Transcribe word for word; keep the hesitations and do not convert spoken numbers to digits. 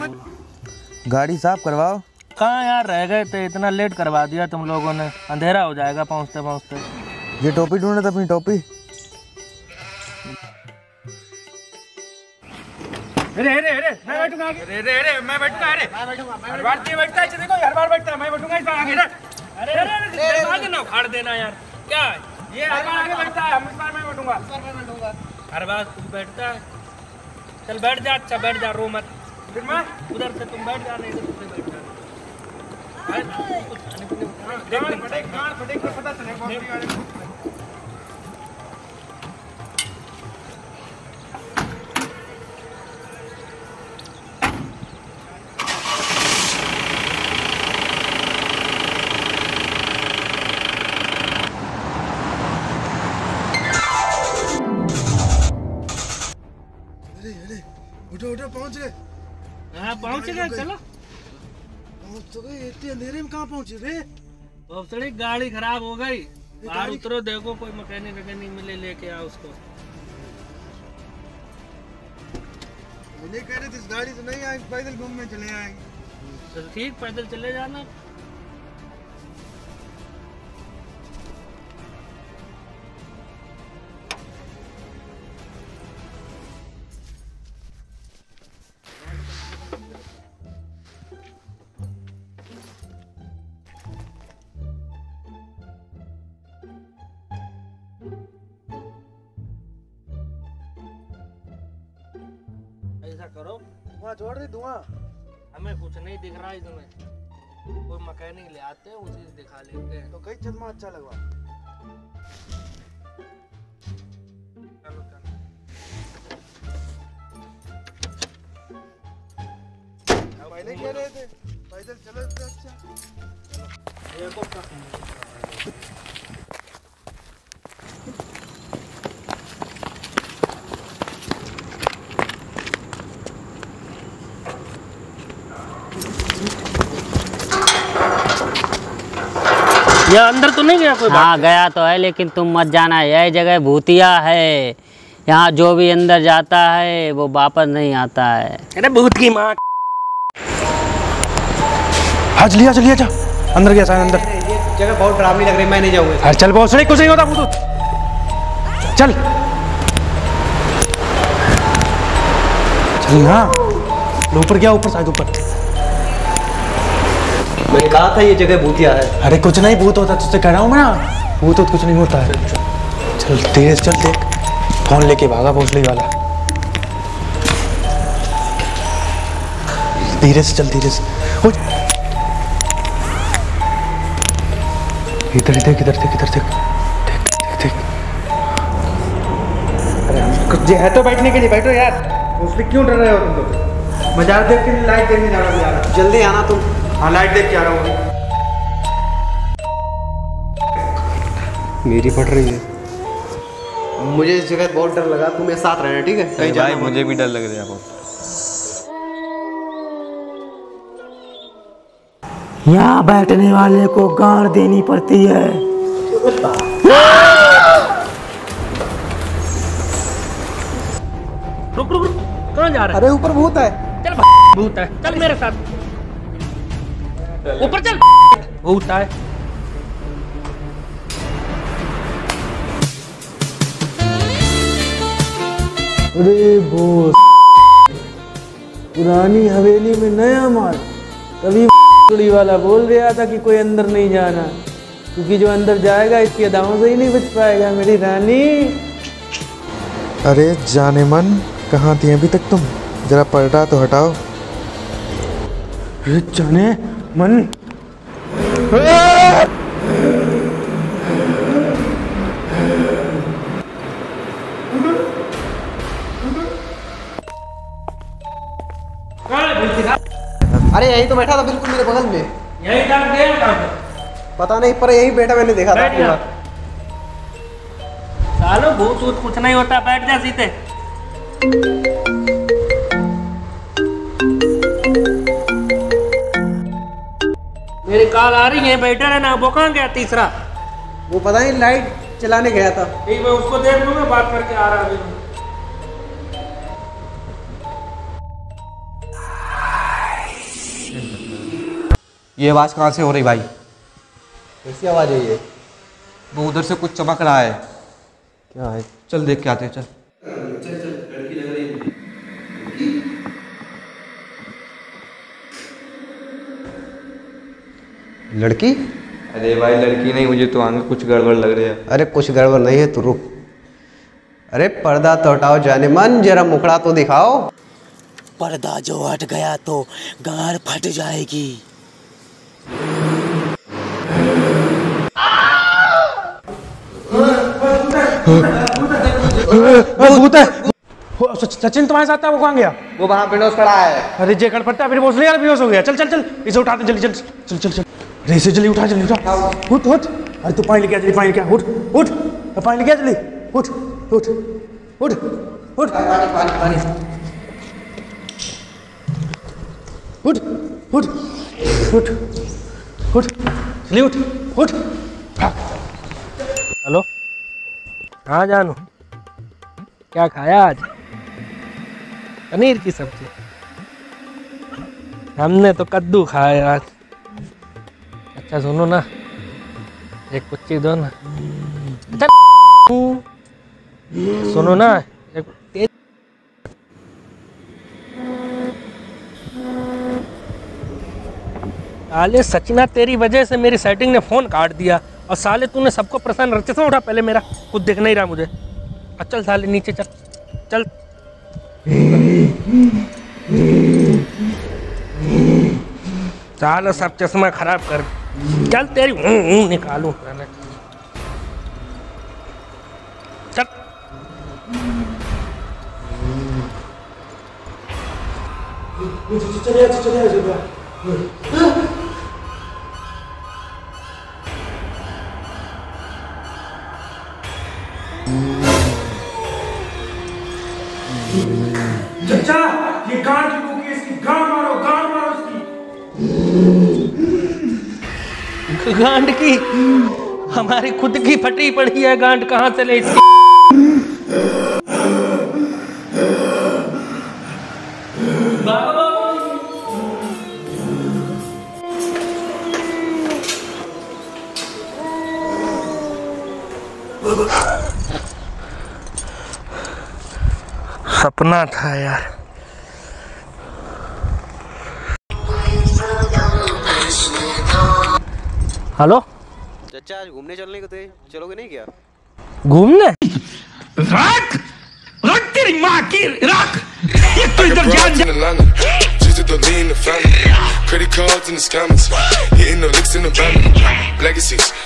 गाड़ी साफ करवाओ। कहाँ यार रह गए थे, इतना लेट करवा दिया तुम लोगों ने, अंधेरा हो जाएगा पहुँचते पहुँचते। ये टोपी ढूंढे तो अपनी टोपी। अरे अरे अरे मैं बैठूंगा आगे। अरे अरे अरे मैं बैठूंगा। अरे मैं बैठूंगा। हर बार ये बैठता है, देखो हर बार बैठता है, मैं बैठूंगा इस बार आगे। अरे अरे अरे आगे ना उखाड़ देना यार, क्या है ये हर बार आगे बैठता है, हम इस बार मैं बैठूंगा। इस बार मैं बैठूंगा। हर बार तू बैठता है, चल बैठ जा। अच्छा बैठ जा, रो मत। फिर मैं उधर से तुम बैठ जा, नहीं इधर से बैठ जा। गाड़ फटे गाड़ फटे को पता चलेगा। उठो उठो, पहुंच गए। हाँ पहुंच गए, चलो। पहुंच तो गए, इतने अंधेरे में कहाँ पहुंचे रे? तो सड़ी गाड़ी खराब हो गई, बाहर उतरो, देखो कोई मैकेनिक वैकेनिक मिले, लेके आओ उसको। मुझे कह रहे थे इस गाड़ी से नहीं आएंगे, पैदल घूमने चले आएंगे। तो ठीक, पैदल चले जाना। ऐसा करो, धुआं छोड़ दे, धुआं। हमें कुछ नहीं दिख रहा इसमें, कोई मैकेनिक ले आते हैं, उसी से दिखा लेते हैं। तो कई चश्मा अच्छा लगवा। चलो चलो, पहले कह रहे थे पैदल चलो इतना अच्छा। देखो यहाँ अंदर तो नहीं गया कोई? हाँ गया तो है, लेकिन तुम मत जाना, यह जगह भूतिया है। यहाँ जो भी अंदर जाता है वो वापस नहीं आता है। अरे भूत की माँ। हाँ चलिए चलिए, जा अंदर गया शायद अंदर। ये जगह बहुत डरावनी लग रही है, मैं नहीं जाऊंगा। अरे चल बहुत, कुछ नहीं होता भूत, चल चल ना। ऊपर गया, ऊपर शायद ऊपर। मैंने कहा था ये जगह भूतिया है। अरे कुछ नहीं भूत होता, तुझसे कह रहा हूँ मैं ना, भूत कुछ नहीं होता है। चल तेरे से चल, देख कौन लेके भागा भोसड़ी वाला। धीरे से चल, धीरे से। इधर देख, इधर देख, इधर देख, देख देख देख। अरे कुछ है तो बैठने के लिए बैठो यार, भोसड़ी क्यों डर रहे हो तुम लोग? मजार देख के लाइट देखने जा रहा हूँ, जल्दी आना तुम। हाँ लाइट देख के आ रहा हूँ। मेरी पड़ रही है, मुझे इस जगह बहुत डर लगा। तुम मेरे साथ रहना, ठीक है? कहीं भाई जाना मुझे भी डर लग रहा है बहुत। यहाँ बैठने वाले को गाड़ देनी पड़ती है। रुक रुक रुक, कहाँ जा रहा है? अरे ऊपर भूत है। चल भूत है, चल मेरे साथ ऊपर चल, भूत है। अरे बोस, पुरानी हवेली में नया माल। तभी कुड़ी वाला बोल रहा था कि कोई अंदर नहीं जाना, क्योंकि जो अंदर जाएगा इसकी अदाओं से ही नहीं बच पाएगा मेरी रानी। अरे जाने मन, कहाँ थी अभी तक तुम? जरा पर्दा तो हटाओ। अरे जाने मन, अरे यही तो बैठा था बिल्कुल मेरे बगल में। यही डाल गया, पता नहीं पर यही बैठा, मैंने देखा था पूरा। सालो भूत वूत कुछ नहीं होता, बैठ जा सीधे। मेरी कॉल आ रही है, बैठा रहना। वो कहाँ गया तीसरा? वो पता नहीं लाइट चलाने गया था। ठीक, मैं उसको देख लूँ, मैं बात करके आ रहा अभी। ये आवाज़ कहाँ से हो रही भाई? कैसी आवाज़ है ये? वो उधर से कुछ चमक रहा है। क्या है? चल देख के आते हैं, चल। चल चल, लड़की लग रही है। लड़की? अरे भाई लड़की नहीं, मुझे तो आगे कुछ गड़बड़ लग रही है। अरे कुछ गड़बड़ नहीं है, तू रुक। अरे पर्दा तो हटाओ जाने मन, जरा मुखड़ा तो दिखाओ। पर्दा जो हट गया तो गाड़ फट जाएगी। भूत है। सचिन तुम्हारे साथ था, वो कहाँ गया? वो वहाँ बेहोश पड़ा है। अरे जे कर पड़ता है, फिर बेहोश यार, बेहोश हो गया। चल चल चल, इसे उठाते जल्दी, चल चल चल चल, अरे इसे जल्दी उठा, जल्दी उठा, उठ उठ। अरे तू पानी लेके आ, जल्दी पानी लेके आ, उठ उठ, पानी लेके आ जल्दी, उठ उठ उठ उठ, पानी पानी पानी, उठ उठ उठ उठ, जल्दी उठ उठ। हेलो, हाँ जानू, क्या खाया आज? पनीर की सब्जी। हमने तो कद्दू खाया आज। अच्छा सुनो ना, एक कुच्ची दो ना। सुनो ना, एक तेज। साले सचिना, तेरी वजह से मेरी सेटिंग ने फोन काट दिया, और साले तूने सबको परेशान रखते से उठा पहले मेरा, कुछ दिख नहीं रहा मुझे। चल साले नीचे चल चल। साला सब चश्मा खराब कर, चल तेरी ऊँ निकालूं। चल चलिए चलिए। चाचा, ये गांड की कुकी, इसकी गांड मारो, गांड मारो इसकी। गांड की? हमारी खुद की फटी पड़ी है गांड, कहाँ से ले इसकी? सपना था यार। हेलो चाचा, आज घूमने चलने को थे, चलोगे नहीं क्या? घूमने? रख रख तेरी माँ की रख। एक तो इधर जान। The lean, the family, credit cards and the scammers, hitting the licks in the van, legacies,